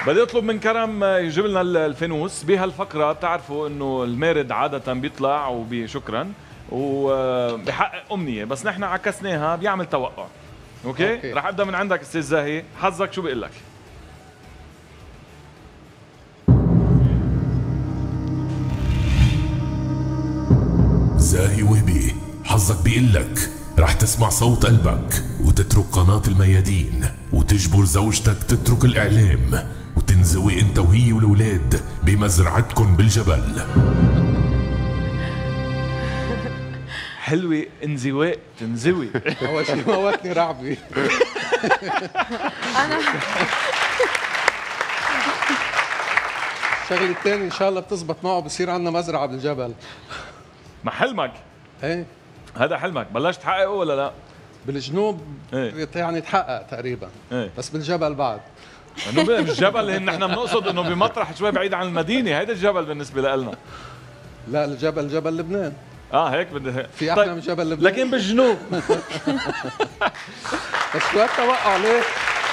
بدي اطلب من كرم يجيب لنا الفانوس. بهالفقره بتعرفوا انه المارد عاده بيطلع وبشكرا وبحقق امنيه، بس نحن عكسناها بيعمل توقع. اوكي. رح ابدا من عندك استاذ زاهي، حظك شو بيقول لك؟ زاهي وهبي، حظك بيقول لك رح تسمع صوت قلبك وتترك قناة الميادين وتجبر زوجتك تترك الإعلام وتنزوي انت وهي والولاد بمزرعتكم بالجبل. حلوة انزواء تنزوي. أول شيء موتني رعبي. أنا الشغله الثانيه ان شاء الله بتزبط معه بصير عندنا مزرعه بالجبل. ما حلمك؟ ايه هذا حلمك، بلشت تحققه ولا لا؟ بالجنوب ايه؟ يعني تحقق تقريبا. ايه؟ بس بالجبل بعد. انه بالجبل نحن بنقصد انه بمطرح شوي بعيد عن المدينه، هيدا الجبل بالنسبه لنا. لا الجبل جبل لبنان. هيك بدي في احلى من جبل لبنان. لكن بالجنوب. بس شوي توقع ليه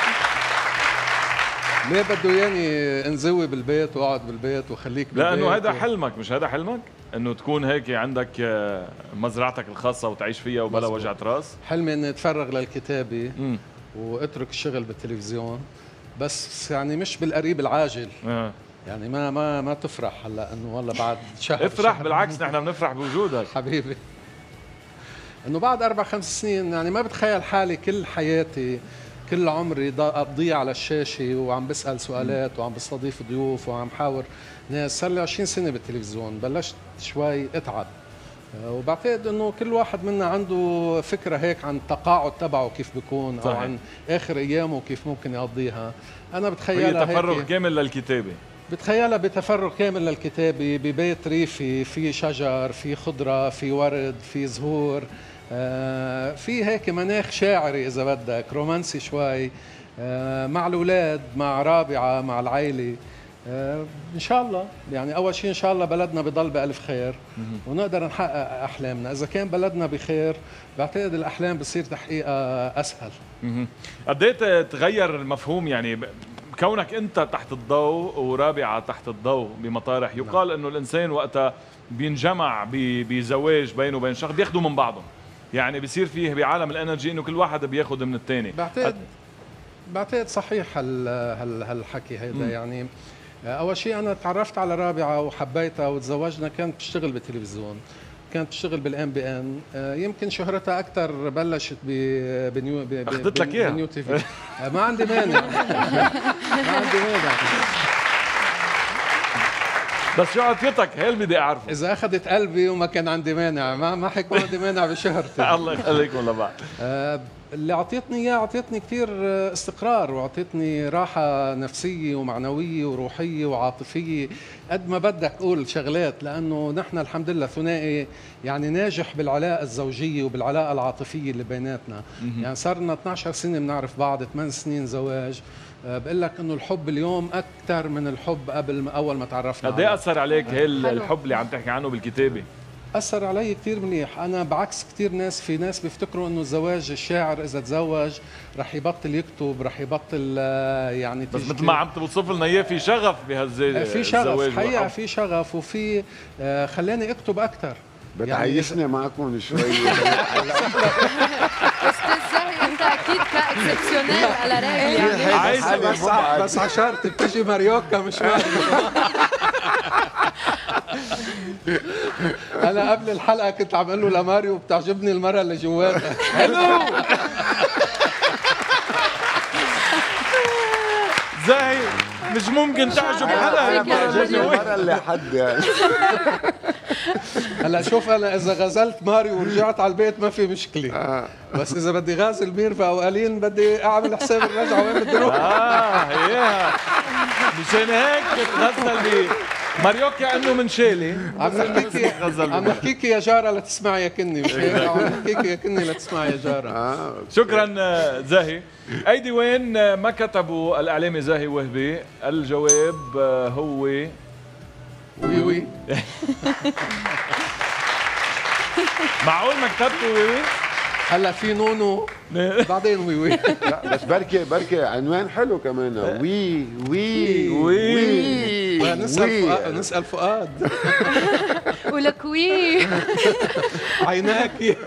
بده ياني انزوي بالبيت واقعد بالبيت وخليك بالبيت؟ لانه هذا حلمك، مش هذا حلمك؟ انه تكون هيك عندك مزرعتك الخاصه وتعيش فيها وبلا وجعة راس. حلمي اني اتفرغ للكتابه واترك الشغل بالتلفزيون، بس يعني مش بالقريب العاجل. يعني ما تفرح هلا انه والله بعد شهر. افرح شهر. بالعكس، نحن بنفرح بوجودك حبيبي. انه بعد 4-5 سنين يعني ما بتخيل حالي كل حياتي كل عمري اقضيه على الشاشه وعم بسال سؤالات وعم بستضيف ضيوف وعم حاور ناس. صار لي 20 سنه بالتلفزيون، بلشت شوي اتعب. وبعتقد انه كل واحد منا عنده فكره هيك عن التقاعد تبعه كيف بيكون، او عن اخر ايامه كيف ممكن يقضيها. انا بتخيلها هي تفرغ كامل للكتابه. بتخيلها بتفرغ كامل للكتابه، ببيت ريفي في شجر، في خضره، في ورد، في زهور، في هيك مناخ شاعري اذا بدك، رومانسي شوي، مع الاولاد، مع رابعه، مع العائله. ان شاء الله يعني اول شيء ان شاء الله بلدنا بضل بالف خير ونقدر نحقق احلامنا. اذا كان بلدنا بخير بعتقد الاحلام بصير تحقيقها اسهل. قد ايه تغير المفهوم يعني كونك انت تحت الضوء ورابعه تحت الضوء بمطارح؟ يقال انه الانسان وقتها بينجمع بزواج بينه وبين شخص بياخذوا من بعضهم، يعني بيصير فيه بعالم الانرجي انه كل واحد بياخذ من الثاني. بعتقد صحيح هالحكي هيدا. يعني اول شيء انا تعرفت على رابعه وحبيتها وتزوجنا، كانت بتشتغل بالتلفزيون، كانت بتشتغل بالام بي ان. يمكن شهرتها اكثر بلشت بنيو اخذت لك اياها بنيو تي في. ما عندي مانع. ما عندي مانع. بس شو عطيتك؟ هي اللي بدي اعرفه. اذا اخذت قلبي وما كان عندي مانع، ما حيكون عندي مانع بشهرتي. الله يخليكم لبعض. اللي اعطيتني اياه اعطيتني كثير استقرار، واعطيتني راحه نفسيه ومعنويه وروحيه وعاطفيه، قد ما بدك قول شغلات، لانه نحن الحمد لله ثنائي يعني ناجح بالعلاقه الزوجيه وبالعلاقه العاطفيه اللي بيناتنا. يعني صار لنا 12 سنه بنعرف بعض، 8 سنين زواج. بقول لك انه الحب اليوم اكثر من الحب قبل اول ما تعرفنا. قد ايه اثر عليك هي الحب اللي عم تحكي عنه بالكتابه؟ أثر علي كثير منيح. أنا بعكس كثير ناس، في ناس بيفتكروا إنه الزواج، الشاعر إذا تزوج رح يبطل يكتب، رح يبطل يعني بس مثل ما عم توصف لنا إياه في شغف بهالزواج. في شغف حقيقة، في شغف وفي خلاني أكتب أكثر. بتعيشني يعني معكم شوي. أستاذ زاهي أنت أكيد كإكسبسيونيل على راجل يعني. بس عشرت بتجي ماريوكا مش أنا قبل الحلقة كنت عم أقول له لماريو بتعجبني المرة اللي جواتها. حلو. زاهي مش ممكن تعجب حدا. المرة اللي حد يعني. هلا شوف انا اذا غزلت ماريو ورجعت على البيت ما في مشكله. بس اذا بدي غازل ميرفا او قليل بدي اعمل حساب الرجعه وين بدي اروح. هيها مشان هيك بتغزل ماريوكا انه من شيلي. عم نحكيكي يا جاره لتسمعي يا كني، مش هيك؟ عم نحكيكي يا كني لتسمعي يا جاره. شكرا زاهي. ايدي وين ما كتبوا الاعلامي زاهي وهبي؟ الجواب هو وي وي. معقول ما كتبتوا وي وي؟ هلا في نونو بعدين وي وي. لا بس بركي عنوان حلو كمان. وي وي وي نسأل فؤاد. ولك وي عيناكي.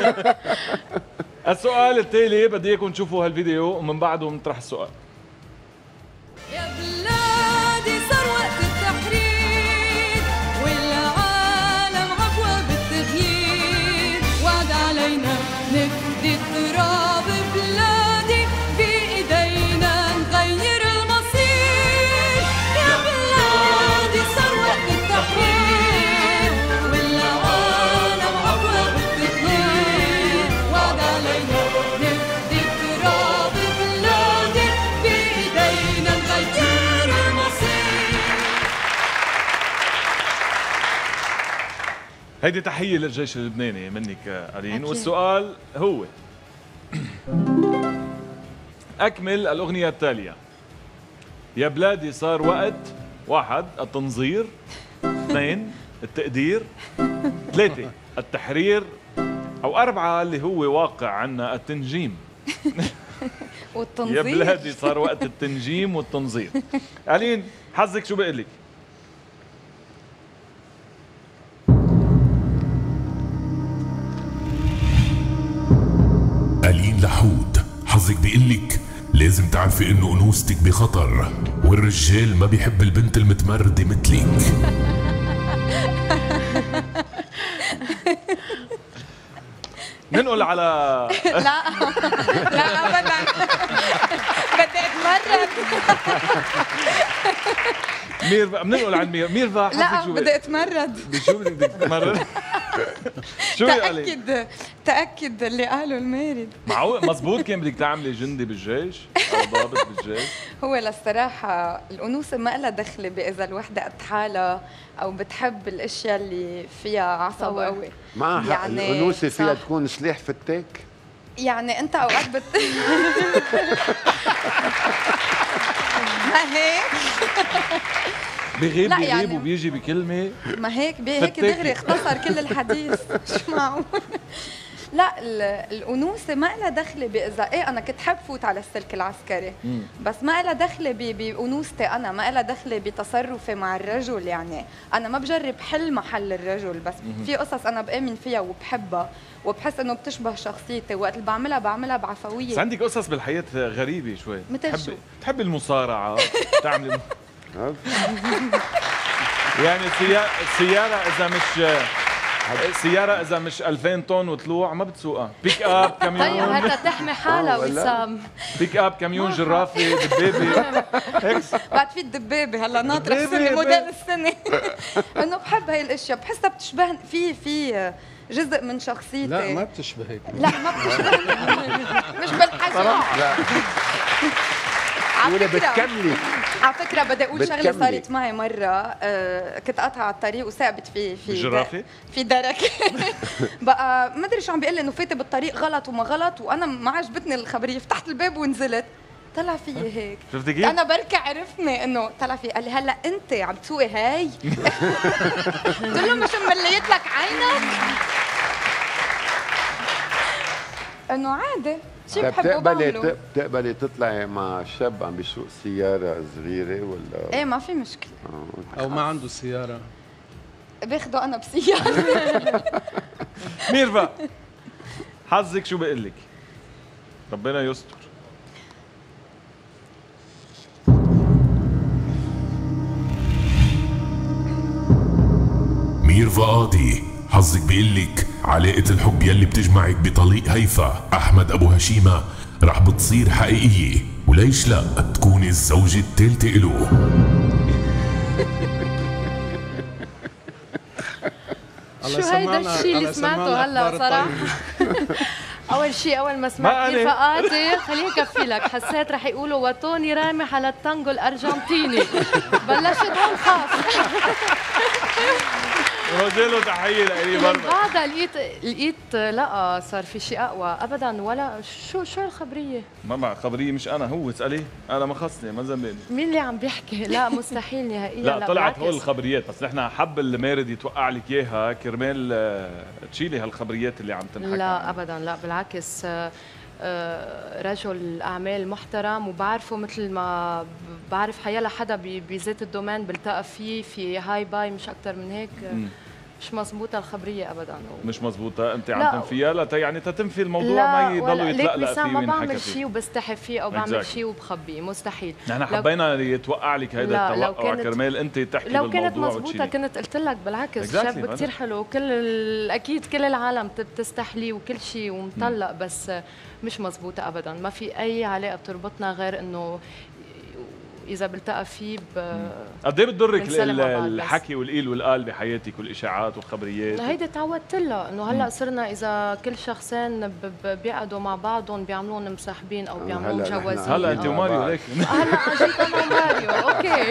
السؤال التالي بدي اياكم تشوفوا هالفيديو ومن بعده بنطرح السؤال. يا بلادي صار وقت التحرير والعالم عفوة بالتغيير، وعد علينا نفدي تراب بلادي بإيدينا نغير المصير. يا بلادي صار وقت التحرير والعالم عفوة بالتغيير، وعد علينا نفدي تراب بلادي بإيدينا نغير المصير. هيدي تحية للجيش اللبناني منك ألين. أكيد. والسؤال هو أكمل الأغنية التالية. يا بلادي صار وقت 1 التنظير، 2 التقدير، 3 التحرير، أو 4 اللي هو واقع عنا التنجيم. والتنظير. يا بلادي صار وقت التنجيم والتنظير. ألين حظك شو بقول لك؟ ألين لحود، حظك بيقلك لازم تعرفي انه انوثتك بخطر، والرجال ما بيحب البنت المتمردة مثلك. ننقل على لا لا ابدا بدي اتمرد. ميرفا. بننقل عن ميرفا. لا حظك شو بدي اتمرد. شو بدك تمرر؟ شو يعني؟ تأكد اللي قاله المارد. معقول مزبوط كان بدك تعملي جندي بالجيش او ضابط بالجيش؟ هو للصراحة الأنوثة ما لها دخل بإذا الوحدة قد حالها أو بتحب الأشياء اللي فيها عصب قوي. مع حق يعني الأنوثة فيها صح. تكون سلاح فتاك. يعني أنت أوقات ما هيك؟ بغيب لا بغيب يعني- وبيجي بكلمة. ما هيك هيك فتاكي. دغري اختصر كل الحديث. شو معقول؟ لا الأنوثة ما لها دخل بإذا إيه أنا كنت حب فوت على السلك العسكري، بس ما لها دخل بأنوثتي أنا، ما لها دخل بتصرفي مع الرجل. يعني أنا ما بجرب حل محل الرجل، بس في قصص أنا بآمن فيها وبحبها وبحس إنه بتشبه شخصيتي، وقت اللي بعملها بس بعفوية. عندك قصص بالحياة غريبة شوي. مثل شو؟ تحبي المصارعة، تعملي يعني سيارة إذا مش 2000 طن وطلوع ما بتسوقها. بيك اب طيب كاميون، هلا تحمي حالها وسام. بيك اب كاميون جرافة دبابة هيك. بعد في الدبابة هلا ناطرة دبابة. السنة موديل السنة. إنه بحب هاي الأشياء، بحسها بتشبه في جزء من شخصيتي. لا ما بتشبهك. لا ما بتشبهني. مش بالحجم. ولا بتكملي. على فكرة بدي أقول شغلة بتكملي. صارت معي مرة. كنت قاطعة على الطريق وثابت في جرافة؟ في درك. بقى ما أدري شو عم بيقول لي إنه فاتي بالطريق غلط وما غلط، وأنا ما عجبتني الخبرية، فتحت الباب ونزلت. طلع في هيك. شفتي كيف؟ أنا بركي عرفني إنه طلع في، قال لي هلا أنت عم تسوقي هاي؟ قلت له مش ممليت لك عينك؟ إنه عادي، شيء بحبه بعمله. بتقبلي تطلعي مع شاب عم بيسوق سيارة صغيرة ولا؟ إيه ما في مشكلة. او ما عنده سياره. باخده أنا بسيارة. ميرفا حظك شو بقول لك؟ ربنا يستر. ميرفا قاضي، حظك بيقلك علاقة الحب يلي بتجمعك بطليق هيفا أحمد أبو هشيمة رح بتصير حقيقية، وليش لا تكوني الزوجة الثالثة إله. الله شو هيدا يسمعنا- الشيء اللي الله سمعته يسمعنا هلا الأخبار صراحة؟ الطيبة. اول شيء اول ما ما سمعت أنا. ميرفا قاضي خليني اكفي لك، حسيت رح يقولوا وتوني رامح على التانجو الارجنتيني. بلشت هون خاص. نوجه له تحيه لإلي من برضه. بعدها لقيت لا صار في شيء اقوى ابدا ولا شو الخبريه؟ ما خبريه مش انا، هو اساليه، انا ما خصني ما ذنبي. مين اللي عم بيحكي؟ لا مستحيل نهائيا. لا طلعت هول بالعكس. الخبريات، بس نحن حب المارد يتوقع لك اياها كرمال تشيلي هالخبريات اللي عم تنحكى. لا ابدا، لا بالعكس، رجل اعمال محترم وبعرفه مثل ما بعرف حيلا حدا بذات الدومين بلتقى فيه في هاي باي، مش اكثر من هيك. مش مزبوطه الخبريه ابدا. مش مزبوطه، انت لا. عم تنفيها يعني تتنفي الموضوع ما يضلوا يتلقلق فيه ما وينحكى بعمل فيه. شيء وبستحي فيه او بعمل Exactly. شيء وبخبيه، مستحيل. نحن حبينا يتوقع لك هيدا لو التوقع كانت- كرمال انت تحكي لو بالموضوع كانت مزبوطة وتشيلي. كنت قلت لك بالعكس. Exactly. شاب كثير حلو، اكيد كل العالم بتستحليه وكل شيء ومطلق، بس مش مزبوطة ابدا. ما في اي علاقة بتربطنا غير انه اذا بلتقى فيه قد ايه بتضرك بنسلم مع بعض بس. الحكي والقيل والقال بحياتك والاشاعات والخبريات؟ هيدي تعودت لها، انه هلا صرنا اذا كل شخصين بيقعدوا مع بعضهم بيعملون مصاحبين او بيعملون هلا نحن- جوازين. هلا انت وماريو ليك. هلا اجيت انا وماريو. اوكي.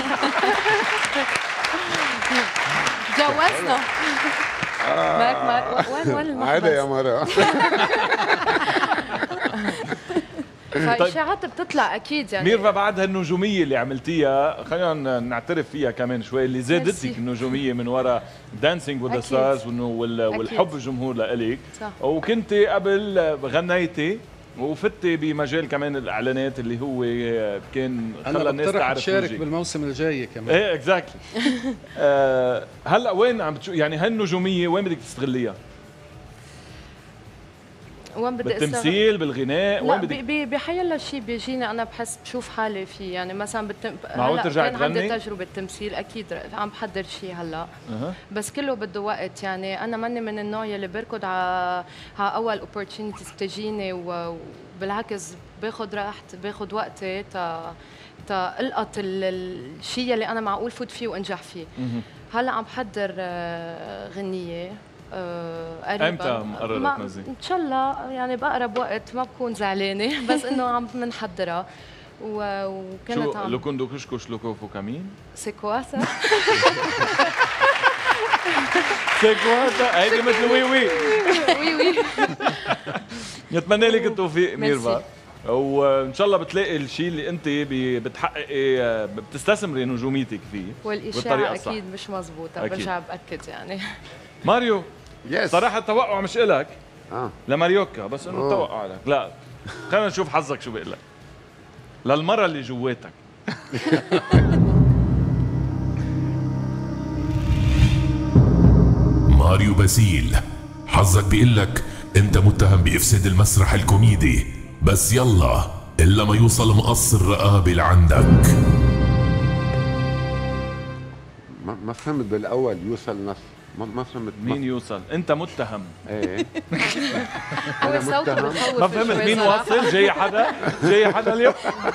جوزنا. وين المحبس؟ عادة يا مرة. فاشاعات بتطلع اكيد يعني. ميرفا بعد هالنجوميه اللي عملتيها خلينا نعترف فيها كمان شوي، اللي زادتك ميرسي. النجوميه من وراء دانسينج وذ أكيد. ستارز والحب الجمهور لإلك، صح. وكنتي قبل غنيتي وفتي بمجال كمان الاعلانات اللي هو كان انا خلى الناس بقترح تعرف تشارك وجهك. بالموسم الجاي كمان. ايه اكزاكتلي. هلا وين عم بتشوف يعني هالنجوميه وين بدك تستغليها؟ وين بدي بالتمثيل، بالغناء، لا وين بدك؟ بحيلا شيء بيجيني انا بحس بشوف حالي فيه، يعني مثلا معقول ترجعي كان عندي تغني؟ تجربه تمثيل اكيد، عم بحضر شيء هلا. أها. بس كله بده وقت، يعني انا ماني من النوع يلي بركض على اول اوبورتونيتيز بتجيني، وبالعكس باخذ وقتي تا القط الشيء اللي انا معقول فوت فيه وانجح فيه. هلا عم بحضر غنيه قريبا. امتى مقررة تنزلي؟ ان شاء الله يعني باقرب وقت، ما بكون زعلانه بس انه عم بنحضرها وكانت شو عم لو كندو كشكش لو كوفو كمين؟ سيكواسا. سيكواتا هيدي مثل وي وي. وي وي. نتمنى لك التوفيق ميرفا، ميرسي. وان شاء الله بتلاقي الشيء اللي انت بتحققي بتستثمري نجوميتك فيه والاشاعه بالطريقة الصح. اكيد مش مزبوطه، أكيد. برجع باكد يعني. ماريو يس. صراحه التوقع مش إلك اه لماريوكا، بس انه التوقع لك. لا خلينا نشوف حظك شو بيقول لك للمره اللي جواتك. ماريو باسيل، حظك بيقلك انت متهم بافساد المسرح الكوميدي، بس يلا الا ما يوصل مقص الرقابه لعندك. ما فهمت بالاول يوصل نص، ما فهمت. مين يوصل؟ انت متهم. ايه هو صوته متهم. بخوف ما فهمت شوي مين صراحة. واصل؟ جاي حدا اليوم؟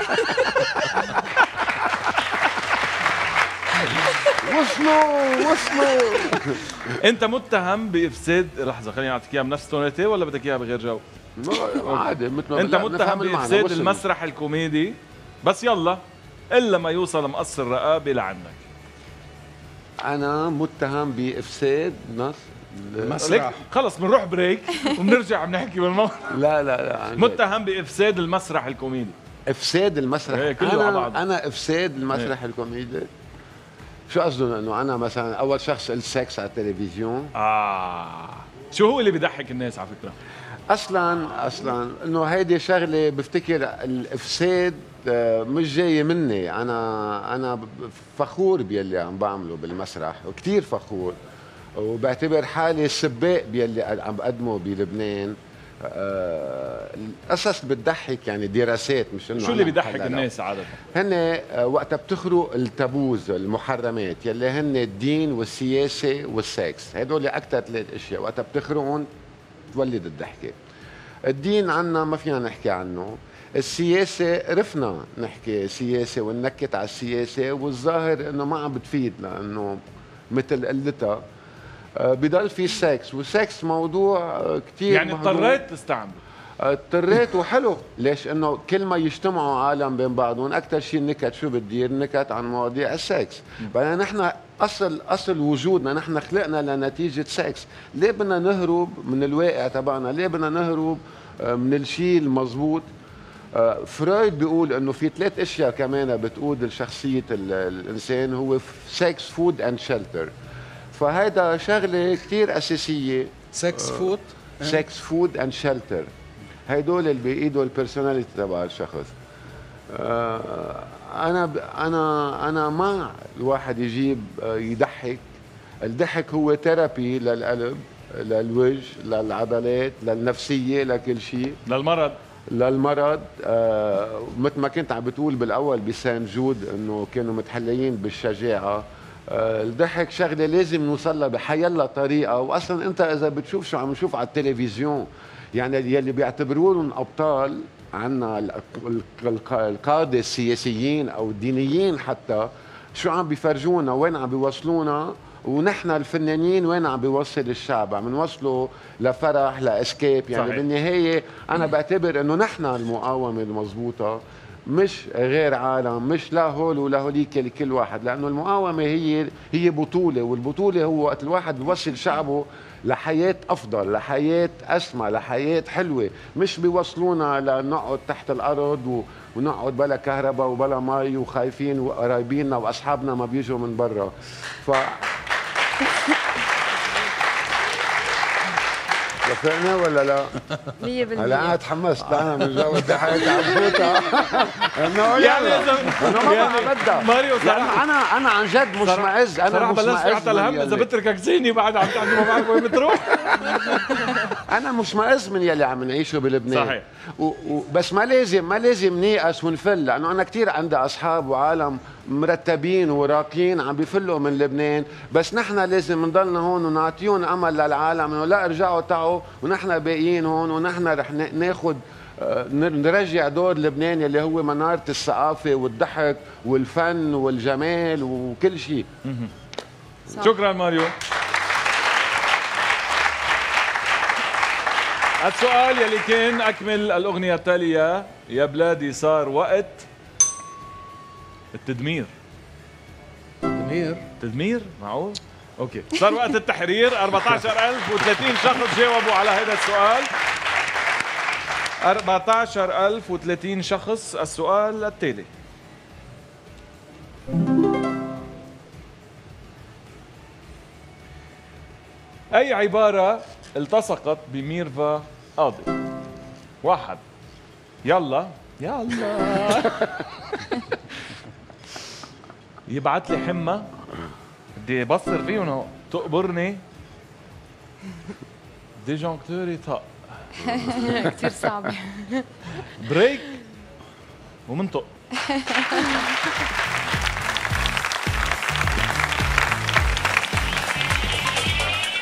وصلوا انت متهم بافساد، لحظه خليني اعطيك اياها بنفس تونتي ولا بدك اياها بغير جو؟ عادي مثل ما انت لا، متهم نفهم المعنى. بافساد وصل. المسرح الكوميدي، بس يلا الا ما يوصل مقص الرقابه لعندك. انا متهم بافساد نص مسرح. ليك خلص بنروح بريك وبنرجع بنحكي بالموضوع. لا عن جد. متهم بافساد المسرح الكوميدي. افساد المسرح. إيه، كله على بعضه. انا افساد المسرح الكوميدي. شو قصدهم؟ انه انا مثلا اول شخص السكس على التلفزيون. شو هو اللي بيضحك الناس على فكره؟ اصلا انه هيدي شغله بفتكر الافساد مش جاي مني، انا فخور بيلي عم بعمله بالمسرح وكثير فخور، وبعتبر حالي سباق بيلي عم بقدمه بلبنان. القصص بتضحك، يعني دراسات، مش انه شو اللي أنا بيضحك هلا الناس عاده؟ هن وقتها بتخرق التابوز المحرمات يلي هن الدين والسياسه والسكس، هدول اكثر ثلاث اشياء وقتها بتخرقهم تولد الضحكه. الدين عنا ما فينا نحكي عنه، السياسه رفنا نحكي سياسه وننكت على السياسه، والظاهر انه ما عم بتفيد لانه مثل قلتها. بضل في السكس، والسكس موضوع كثير يعني اضطريت تستعمله. اضطريت وحلو. ليش؟ انه كل ما يجتمعوا عالم بين بعضهم اكثر شيء النكت شو بتدير؟ نكت عن مواضيع السكس. بعدين نحن اصل وجودنا، نحن خلقنا لنتيجه سكس. ليه بدنا نهرب من الواقع تبعنا؟ ليه بدنا نهرب من الشيء المضبوط؟ فرويد بيقول انه في 3 اشياء كمان بتقود شخصيه الانسان، هو سكس، فود اند شلتر. فهيدا شغله كثير اساسيه. سكس فود، سكس، فود اند شلتر، هيدول اللي بايده البيرسوناليتي تبع الشخص. انا مع الواحد يجيب يضحك. الضحك هو ثيرابي للقلب، للوجه، للعضلات، للنفسيه، لكل شيء، للمرض. مثل ما كنت عم بتقول بالاول بسان جود انه كانوا متحليين بالشجاعه. الضحك شغله لازم نوصل لها بحيالله طريقه. واصلا انت اذا بتشوف شو عم نشوف على التلفزيون، يعني يلي بيعتبرون ابطال عنا القاده السياسيين او الدينيين حتى، شو عم بيفرجونا، وين عم بيوصلونا، ونحن الفنانين وين عم بيوصل الشعب؟ عم نوصله لفرح، لاسكيب. يعني صحيح. بالنهايه انا بعتبر انه نحن المقاومه المضبوطه، مش غير عالم، مش لا هول ولا هوليك لكل واحد. لانه المقاومه هي بطوله، والبطوله هو وقت الواحد بيوصل شعبه لحياه افضل، لحياه اسمى، لحياه حلوه. مش بيوصلونا لنقعد تحت الارض ونقعد بلا كهرباء وبلا مي وخايفين، وقرايبيننا واصحابنا ما بيجوا من برا. وافقنا ولا لا؟ 100%. هلا انا تحمست انا من جو الضحك عم فوتها. انه انا ما عم بدها ماريو صراحه. انا عن جد مش معز. انا مش معز حتى الهم اذا بتركك زيني بعد عم تعمل ما بعرف وين بتروح. انا مش معز من يلي عم نعيشه بلبنان. صحيح. بس ما لازم نيأس ونفل. لانه انا كثير عندي اصحاب وعالم مرتبين وراقيين عم بيفلوا من لبنان. بس نحن لازم نضلنا هون ونعطيهم امل للعالم انه لا، ارجعوا تعوا ونحن باقيين هون، ونحن رح ناخذ نرجع دور لبنان اللي هو منارة الثقافة والضحك والفن والجمال وكل شيء. شكرا ماريو. السؤال يلي كان أكمل الأغنية التالية: يا بلادي صار وقت التدمير. تدمير؟ معقول؟ اوكي، صار وقت التحرير. 14,030 شخص جاوبوا على هذا السؤال. 14,030 شخص. السؤال التالي: أي عبارة التصقت بميرفا قاضي؟ 1. يلا يبعت لي حمى بدي بصر فيهم تقبرني ديجونكتوري طق. كثير صعبة. بريك ومنطق.